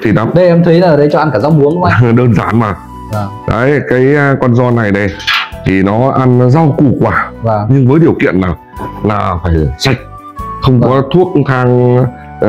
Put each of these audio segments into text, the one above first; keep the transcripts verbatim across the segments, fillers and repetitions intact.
thịt lắm. Đây em thấy là ở đây cho ăn cả rau muống đúng không anh? Đơn giản mà. Vâng. Đấy, cái con giòn này đây thì nó ăn rau củ quả. Vâng. Nhưng với điều kiện là là phải sạch, không vâng. có thuốc thang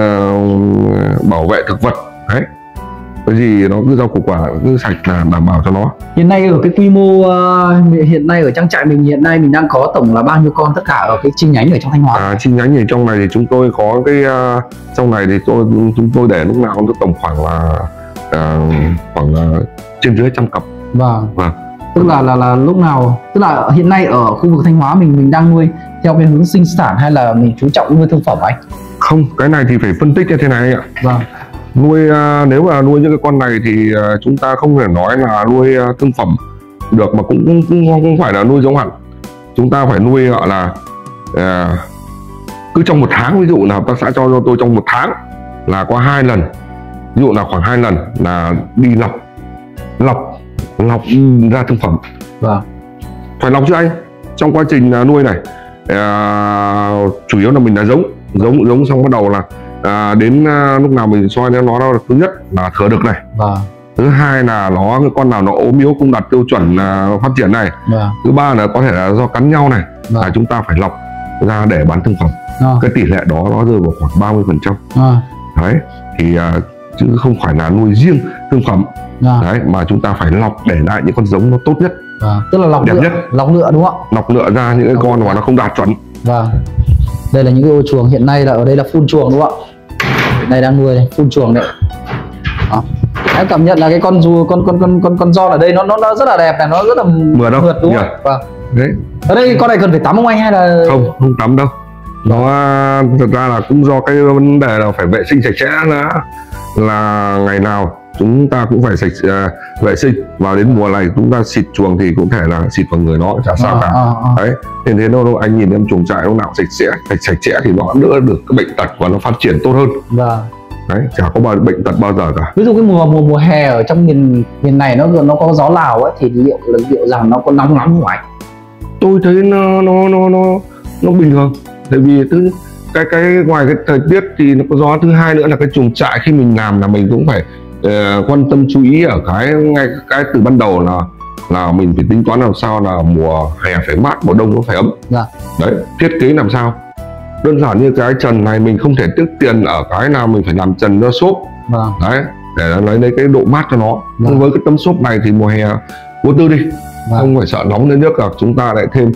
uh, bảo vệ thực vật. Đấy, cái gì nó cứ rau củ quả cứ sạch là đảm bảo cho nó. Hiện nay ở cái quy mô uh, hiện nay ở trang trại mình hiện nay mình đang có tổng là bao nhiêu con tất cả ở cái chi nhánh ở trong Thanh Hóa? À, chi nhánh ở trong này thì chúng tôi có cái uh, trong này thì tôi chúng tôi để lúc nào cũng tổng khoảng là uh, khoảng uh, trên dưới trăm cặp. Vâng. Vâng. Tức là là là lúc nào, tức là hiện nay ở khu vực Thanh Hóa mình mình đang nuôi theo cái hướng sinh sản hay là mình chú trọng nuôi thương phẩm anh? Không, cái này thì phải phân tích như thế này ạ. Vâng. Nuôi uh, nếu mà nuôi những cái con này thì uh, chúng ta không thể nói là nuôi uh, thương phẩm được, mà cũng cũng, cũng không phải là nuôi giống hẳn. Chúng ta phải nuôi gọi là uh, cứ trong một tháng, ví dụ là hợp tác xã cho cho tôi trong một tháng là có hai lần, ví dụ là khoảng hai lần là đi lọc lọc lọc ra thương phẩm. Vâng. Phải lọc chứ anh. Trong quá trình uh, nuôi này uh, chủ yếu là mình là giống giống giống xong bắt đầu là À, đến uh, lúc nào mình soi nó nó thứ nhất là thừa đực này. Vâng. Thứ hai là nó cái con nào nó ốm yếu không đạt tiêu chuẩn uh, phát triển này. Vâng. Thứ ba là có thể là do cắn nhau này. Vâng. Là chúng ta phải lọc ra để bán thương phẩm. Vâng. Cái tỷ lệ đó nó rơi vào khoảng ba mươi phần trăm. Vâng. Đấy thì uh, chứ không phải là nuôi riêng thương phẩm. Vâng. Đấy mà chúng ta phải lọc để lại những con giống nó tốt nhất. Vâng. Tức là lọc đẹp lựa, nhất, lọc lựa đúng không ạ? Lọc lựa ra những cái lọc con lựa. Mà nó không đạt chuẩn. Vâng. Đây là những cái ô chuồng hiện nay là ở đây là full chuồng đúng không ạ? Đây đang nuôi đây, phun chuồng đấy. Đó. Em cảm nhận là cái con dù con con con con con giòn ở đây nó nó, nó rất là đẹp này, nó rất là mượt đâu, mượt đúng không? Vâng. Đấy. Ở đây con này cần phải tắm không anh hay là không không tắm đâu. Nó thật ra là cũng do cái vấn đề là phải vệ sinh sạch sẽ nữa, là ngày nào chúng ta cũng phải sạch uh, vệ sinh. Vào đến mùa này chúng ta xịt chuồng thì cũng thể là xịt vào người nó chả sao à, cả. À, à. Đấy, thế thế nó anh nhìn em chuồng trại lúc nào sạch sẽ, sạch sạch sẽ thì nó đỡ được cái bệnh tật và nó phát triển tốt hơn. Vâng. Đấy, chả có bao bệnh tật bao giờ cả. Ví dụ cái mùa mùa mùa hè ở trong miền miền này nó nó có gió Lào ấy thì liệu liệu rằng nó có nóng lắm không anh? Tôi thấy nó nó nó nó nó bình thường. Tại vì thứ cái cái ngoài cái thời tiết thì nó có gió, thứ hai nữa là cái chuồng trại khi mình làm là mình cũng phải uh, quan tâm chú ý ở cái ngay cái từ ban đầu là là mình phải tính toán làm sao là mùa hè phải mát, mùa đông nó phải ấm. Dạ. Đấy, thiết kế làm sao đơn giản như cái trần này mình không thể tiếc tiền ở cái nào mình phải làm trần nó xốp. Vâng. Đấy, để lấy lấy cái độ mát cho nó. Vâng. Với cái tấm xốp này thì mùa hè vô tư đi. Vâng. Không phải sợ nóng đến nước là chúng ta lại thêm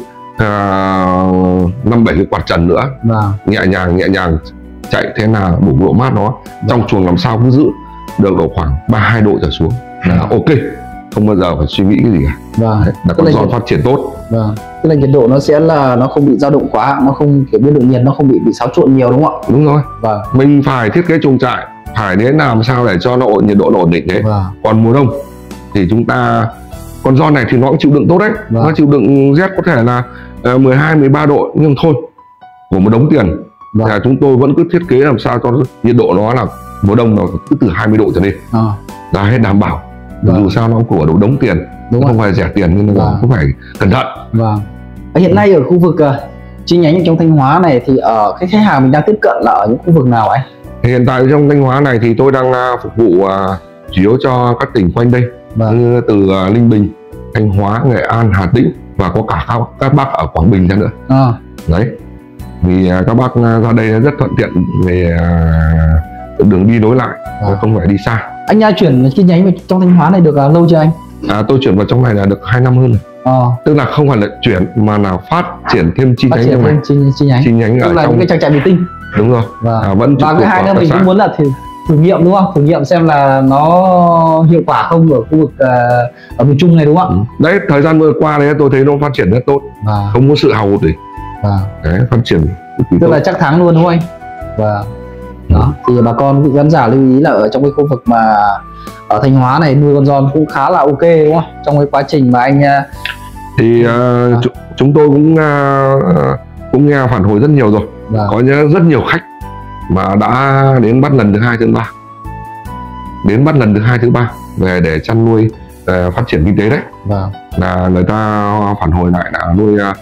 năm bảy cái quạt trần nữa. Vâng. Nhẹ nhàng nhẹ nhàng chạy thế nào đủ độ mát nó. Vâng. Trong chuồng làm sao cứ giữ được độ khoảng ba mươi hai độ trở xuống là vâng. ok, không bao giờ phải suy nghĩ cái gì cả. Vâng. Đấy, là con giòn phát triển tốt. Vâng. Tức là nhiệt độ nó sẽ là nó không bị dao động quá, nó không kiểu biến độ nhiệt nó không bị bị xáo trộn nhiều đúng không ạ? Đúng rồi. Vâng. Mình phải thiết kế chuồng trại phải đến làm sao để cho nó nhiệt độ nó ổn định đấy. Vâng. Còn mùa đông thì chúng ta con giòn này thì nó cũng chịu đựng tốt đấy. Vâng. Nó chịu đựng rét có thể là uh, mười hai mười ba độ, nhưng thôi của một đống tiền. Vâng. Là chúng tôi vẫn cứ thiết kế làm sao cho nhiệt độ nó là mùa đông nó cứ từ hai mươi độ trở lên. À. Là hết đảm bảo. Vâng. Dù sao nó cũng của đống tiền. Đúng không phải rẻ tiền nên là vâng. cũng phải cẩn thận. Vâng. Hiện nay ở khu vực uh, chi nhánh trong Thanh Hóa này thì ở uh, cái khách hàng mình đang tiếp cận là ở những khu vực nào anh? Hiện tại trong Thanh Hóa này thì tôi đang uh, phục vụ uh, chủ yếu cho các tỉnh quanh đây. Vâng. Như từ uh, Ninh Bình, Thanh Hóa, Nghệ An, Hà Tĩnh và có cả các, các bác ở Quảng Bình ra nữa. À. Đấy. Vì uh, các bác uh, ra đây rất thuận tiện về uh, đường đi nối lại, à. không phải đi xa. Anh uh, chuyển chi nhánh trong Thanh Hóa này được uh, lâu chưa anh? À, tôi chuyển vào trong này là được hai năm hơn rồi. À. Tức là không phải là chuyển mà là phát triển thêm chi nhánh trong này. Chi, chi nhánh. Chi nhánh tức ở là trong những cái trang trại mì tinh. Đúng rồi. Vâng. À, vẫn và cái hai nữa mình cũng muốn là thử thử nghiệm đúng không? Thử nghiệm xem là nó hiệu quả không ở khu vực uh, ở miền Trung này đúng không? Ừ. Đấy, thời gian vừa qua đấy tôi thấy nó phát triển rất tốt. À. Không có sự hào hụt gì. À. Đấy, phát triển tức tốt. Là chắc thắng luôn đúng không anh? Và đó thì bà con cũng khán giả lưu ý là ở trong cái khu vực mà ở Thanh Hóa này nuôi con giòn cũng khá là ok đúng không? Trong cái quá trình mà anh thì uh, à. chúng tôi cũng uh, cũng nghe phản hồi rất nhiều rồi. Vâng. Có rất nhiều khách mà đã đến bắt lần thứ hai thứ ba, đến bắt lần thứ hai thứ ba về để chăn nuôi uh, phát triển kinh tế đấy. Vâng. Là người ta phản hồi lại là nuôi uh,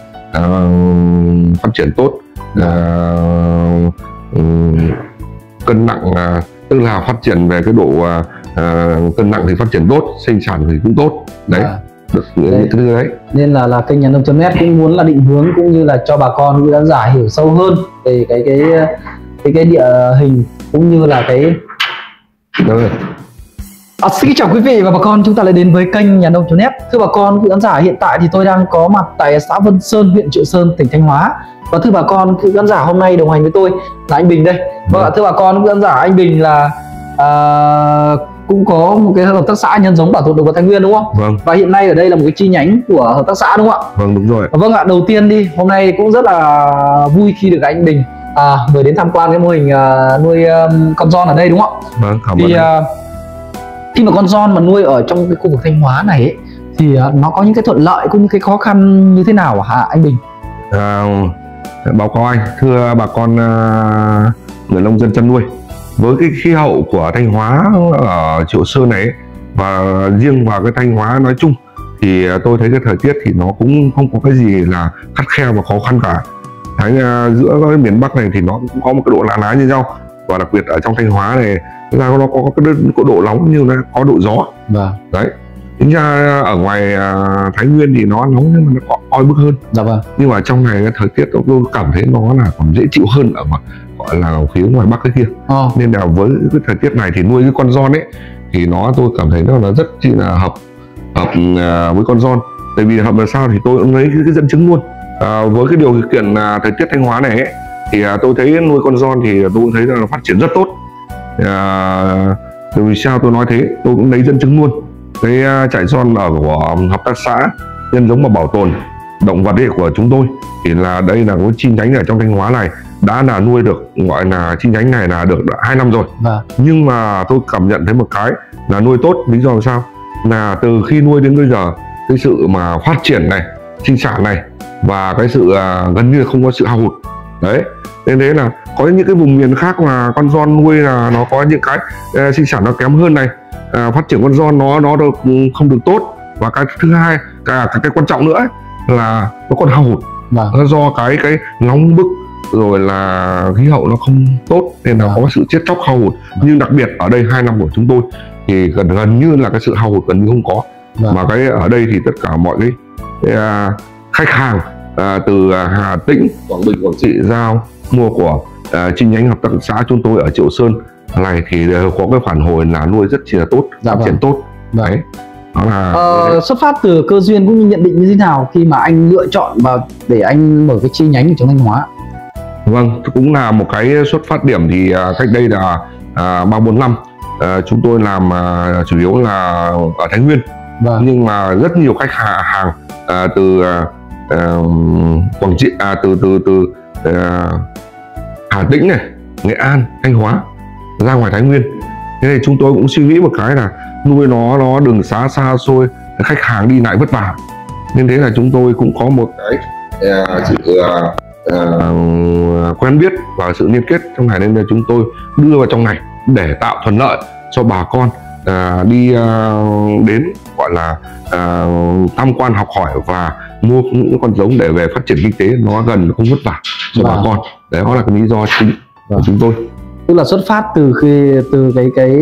uh, phát triển tốt. Vâng. uh, uh, cân nặng uh, tức là phát triển về cái độ uh, uh, cân nặng thì phát triển tốt, sinh sản thì cũng tốt đấy. À. Được những thứ đấy. Nên là là kênh Nhà Nông chấm net cũng muốn là định hướng cũng như là cho bà con khán giả hiểu sâu hơn về cái cái cái cái địa hình cũng như là cái. Được. À, xin chào quý vị và bà con, chúng ta lại đến với kênh Nhà Nông chấm net. Thưa bà con, quý khán giả, hiện tại thì tôi đang có mặt tại xã Vân Sơn, huyện Triệu Sơn, tỉnh Thanh Hóa. Và thưa bà con, quý khán giả, hôm nay đồng hành với tôi là anh Bình đây. Vâng ạ, thưa bà con, quý khán giả, anh Bình là à, cũng có một cái hợp tác xã nhân giống bảo tồn động vật Thái Nguyên đúng không? Vâng. Và hiện nay ở đây là một cái chi nhánh của hợp tác xã đúng không ạ? Vâng, đúng rồi. Vâng ạ, đầu tiên đi, hôm nay cũng rất là vui khi được anh Bình à, mời đến tham quan cái mô hình à, nuôi um, con giòn ở đây đúng không ạ? Vâng, cảm thì, ơn. À, khi mà con giòn mà nuôi ở trong cái khu vực Thanh Hóa này ấy, thì à, nó có những cái thuận lợi cũng như cái khó khăn như thế nào hả anh Bình? À, báo cáo anh, thưa bà con uh, người nông dân chăn nuôi, với cái khí hậu của Thanh Hóa ở Triệu Sơn này ấy, và riêng vào cái Thanh Hóa nói chung thì tôi thấy cái thời tiết thì nó cũng không có cái gì là khắt khe và khó khăn cả. Thấy uh, giữa cái miền Bắc này thì nó cũng có một cái độ lá lá như nhau, và đặc biệt ở trong Thanh Hóa này là nó có cái có độ nóng như nó có độ gió. Vâng. Đấy. Tính ra ở ngoài uh, Thái Nguyên thì nó nóng nhưng mà nó có oi bức hơn. Dạ vâng. Nhưng mà trong này cái thời tiết tôi cảm thấy nó là còn dễ chịu hơn ở ngoài, gọi là phía ngoài Bắc cái kia. À. Nên là với cái thời tiết này thì nuôi cái con giòn ấy thì nó tôi cảm thấy nó là rất chi là hợp hợp uh, với con giòn. Tại vì hợp là sao thì tôi cũng lấy cái, cái dẫn chứng luôn. Uh, với cái điều kiện uh, thời tiết Thanh Hóa này ấy, thì uh, tôi thấy nuôi con giòn thì tôi cũng thấy là nó phát triển rất tốt. Uh, từ vì sao tôi nói thế, tôi cũng lấy dẫn chứng luôn. Cái uh, trại giòn ở của hợp tác xã nhân giống và bảo tồn động vật ấy của chúng tôi thì là đây là cái chi nhánh ở trong Thanh Hóa này đã là nuôi được, gọi là chi nhánh này là được hai năm rồi. Vâng. Nhưng mà tôi cảm nhận thấy một cái là nuôi tốt. Lý do là sao? Là từ khi nuôi đến bây giờ cái sự mà phát triển này, sinh sản này và cái sự uh, gần như không có sự hao hụt đấy. Nên thế là có những cái vùng miền khác mà con giòn nuôi là nó có những cái uh, sinh sản nó kém hơn này, uh, phát triển con giòn nó nó được không được tốt, và cái thứ hai cả cái, cái quan trọng nữa ấy, là nó còn hao hụt. Vâng. Nó do cái cái nóng bức rồi là khí hậu nó không tốt nên là vâng. có sự chết chóc hao hụt. Vâng. Nhưng đặc biệt ở đây hai năm của chúng tôi thì gần gần như là cái sự hao hụt gần như không có. Vâng. Mà cái ở đây thì tất cả mọi cái, cái uh, khách hàng uh, từ uh, Hà Tĩnh, Quảng Bình, Quảng Trị giao mua của uh, chi nhánh hợp tác xã chúng tôi ở Triệu Sơn này thì đều có cái phản hồi là nuôi rất chỉ là tốt, dạ, phát vâng. triển tốt. Vâng. Đấy. Đó là ờ, xuất phát từ cơ duyên cũng như nhận định như thế nào khi mà anh lựa chọn vào để anh mở cái chi nhánh ở trong Thanh Hóa? Vâng, cũng là một cái xuất phát điểm thì uh, cách đây là ba bốn năm uh, chúng tôi làm uh, chủ yếu là ở Thái Nguyên. Vâng. Nhưng mà rất nhiều khách hàng, hàng uh, từ uh, uh, Quảng Trị, à, từ từ từ uh, Hà Tĩnh này, Nghệ An, Thanh Hóa ra ngoài Thái Nguyên. Thế thì chúng tôi cũng suy nghĩ một cái là nuôi nó nó đường xá xa xôi, khách hàng đi lại vất vả, nên thế là chúng tôi cũng có một cái uh, sự uh, uh, quen biết và sự liên kết trong này, nên là chúng tôi đưa vào trong này để tạo thuận lợi cho bà con uh, đi uh, đến gọi là uh, tham quan học hỏi và mua những con giống để về phát triển kinh tế nó gần, không vất vả cho vâng. bà con. Đấy, đó là cái lý do chính vâng. của chúng tôi. Tức là xuất phát từ khi từ cái cái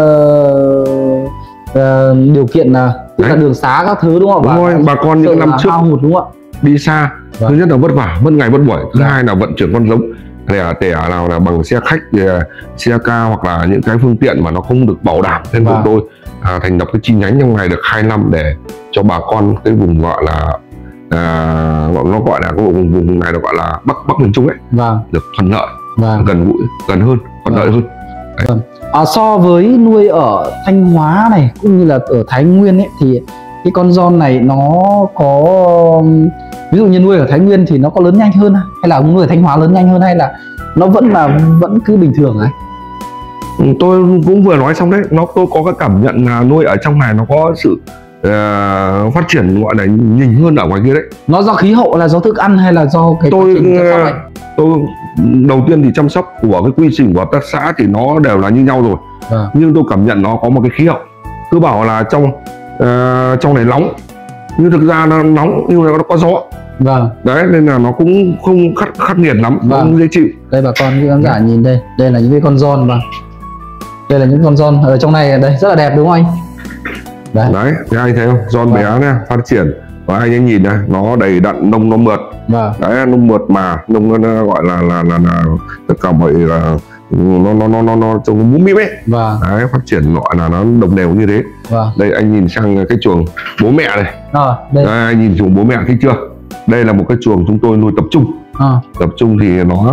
uh, uh, điều kiện là tức là đường xá các thứ đúng không? Đúng rồi, bà con những năm trước hụt, đúng không? Đi xa, vâng. thứ nhất là vất vả, mất ngày mất buổi, thứ vâng. hai là vận chuyển con giống để tẻ nào là bằng xe khách, xe ca hoặc là những cái phương tiện mà nó không được bảo đảm. Nên vâng. chúng tôi à, thành lập cái chi nhánh trong này được hai năm để cho bà con cái vùng gọi là à, nó gọi là cái vùng vùng này được gọi là Bắc Bắc miền Trung ấy, vâng. được thuận lợi, vâng. gần gũi, gần hơn, thuận lợi hơn. Vâng. À, so với nuôi ở Thanh Hóa này cũng như là ở Thái Nguyên ấy thì cái con giòn này nó có, ví dụ như nuôi ở Thái Nguyên thì nó có lớn nhanh hơn hay là nuôi ở Thanh Hóa lớn nhanh hơn, hay là nó vẫn là vẫn cứ bình thường ấy? Tôi cũng vừa nói xong đấy, nó tôi có cái cảm nhận là nuôi ở trong này nó có sự uh, phát triển gọi là nhìn hơn ở ngoài kia đấy. Nó do khí hậu, là do thức ăn, hay là do cái tôi uh, tôi đầu tiên thì chăm sóc của cái quy trình của hợp tác xã thì nó đều là như nhau rồi. À. Nhưng tôi cảm nhận nó có một cái khí hậu, cứ bảo là trong uh, trong này nóng nhưng thực ra nó nóng nhưng mà nó có gió. Vâng. Đấy, nên là nó cũng không khắc khắc nghiệt lắm, vâng. Cũng dễ chịu. Đây bà con khán giả nhìn đây, đây là những cái con giòn mà Đây là những con giòn ở trong này, đây rất là đẹp đúng không anh? Đấy, đấy thì anh thấy không, giòn bé nha, phát triển. Và anh ấy nhìn này, nó đầy đặn, nông nó mượt. Vâng. Đấy, nông mượt mà nông nó gọi là là là, là tất cả mọi là nó nó nó nó nó trông nó mũm mĩm ấy. Vâng. Đấy, phát triển gọi là nó đồng đều như thế. Vâng. Đây anh nhìn sang cái chuồng bố mẹ này. À, đây. Đây, anh nhìn chuồng bố mẹ thấy chưa? Đây là một cái chuồng chúng tôi nuôi tập trung. À. Tập trung thì nó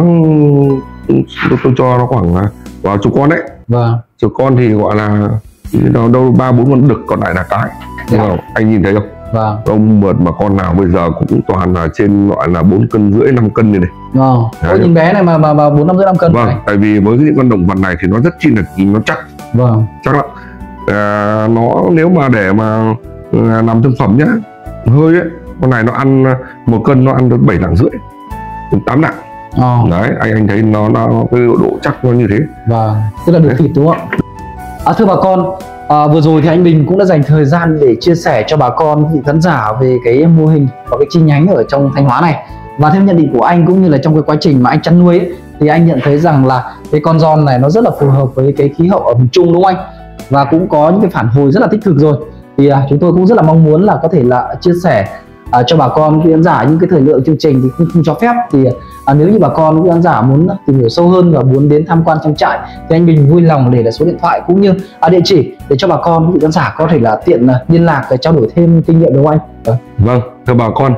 tôi, tôi cho nó khoảng vào chục con đấy. Vâng. Chục con thì gọi là nó đâu ba bốn con đực, còn lại là cái. Dạ. Anh nhìn thấy không? Vâng. Ông mượt mà con nào bây giờ cũng toàn là trên gọi là bốn cân rưỡi năm cân này này. Vâng. Ôi, nhìn bé này mà mà mà bốn năm rưỡi năm cân. Vâng. Này. Tại vì với những con động vật này thì nó rất chi là nó chắc. Vâng. Chắc lắm. À, nó nếu mà để mà à, làm thực phẩm nhá, hơi ấy, con này nó ăn một cân nó ăn được bảy lạng rưỡi, tám lạng. À. Đấy, anh anh thấy nó nó cái độ chắc nó như thế. Vâng. Tức là được thịt đúng không ạ? À, thưa bà con. À, vừa rồi thì anh Bình cũng đã dành thời gian để chia sẻ cho bà con vị khán giả về cái mô hình và cái chi nhánh ở trong Thanh Hóa này. Và theo nhận định của anh cũng như là trong cái quá trình mà anh chăn nuôi ấy, thì anh nhận thấy rằng là cái con giòn này nó rất là phù hợp với cái khí hậu ở miền Trung đúng không anh? Và cũng có những cái phản hồi rất là tích cực rồi. Thì à, chúng tôi cũng rất là mong muốn là có thể là chia sẻ à, cho bà con khán giả những cái thời lượng chương trình thì không, không cho phép. Thì à, nếu như bà con khán giả muốn tìm hiểu sâu hơn và muốn đến tham quan trong trại thì anh Bình vui lòng để lại số điện thoại cũng như à, địa chỉ để cho bà con khán giả có thể là tiện uh, liên lạc để trao đổi thêm kinh nghiệm đúng không anh? Vâng, vâng thưa bà con,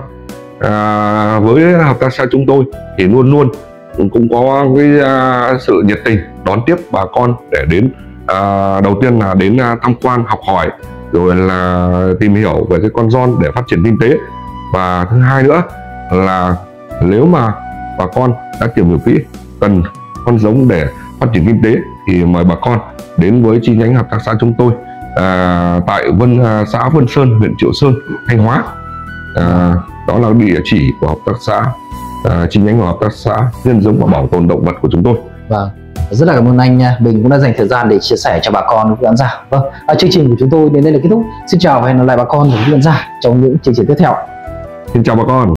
à, với hợp tác xã chúng tôi thì luôn luôn cũng có cái uh, sự nhiệt tình đón tiếp bà con để đến uh, đầu tiên là đến uh, tham quan học hỏi, rồi là tìm hiểu về cái con giòn để phát triển kinh tế. Và thứ hai nữa là nếu mà bà con đã tìm hiểu kỹ cần con giống để phát triển kinh tế thì mời bà con đến với chi nhánh hợp tác xã chúng tôi à, tại Vân à, xã Vân Sơn, huyện Triệu Sơn, Thanh Hóa. À, đó là địa chỉ của hợp tác xã, à, chi nhánh của hợp tác xã nhân giống và bảo tồn động vật của chúng tôi. Vâng. Rất là cảm ơn anh Bình cũng đã dành thời gian để chia sẻ cho bà con khán giả. Vâng, à, chương trình của chúng tôi đến đây là kết thúc. Xin chào và hẹn gặp lại bà con và khán giả trong những chương trình tiếp theo. Xin chào bà con.